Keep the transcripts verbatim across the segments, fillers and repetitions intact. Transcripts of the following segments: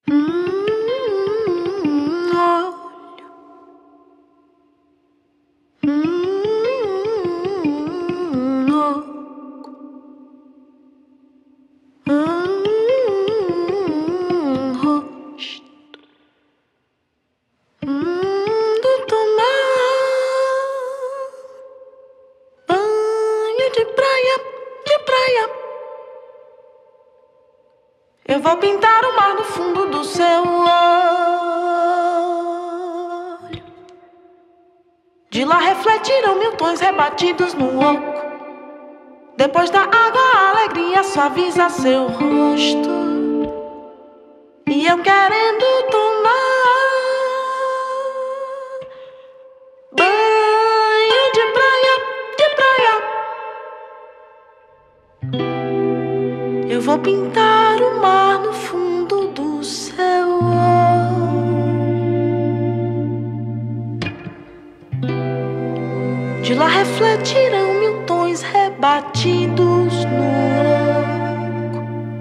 Eu vou pintar o mar no fundo do seu olho. De lá refletirão mil tons rebatidos no oco. Depois da água a alegria suaviza seu rosto. E eu querendo tomar banho de praia, de praia. Eu vou pintar o mar no fundo do seu olho. De lá refletirão mil tons rebatidos no oco.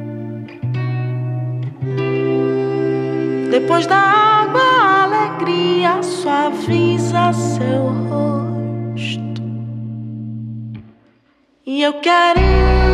Depois da água a alegria suaviza seu rosto. E eu quero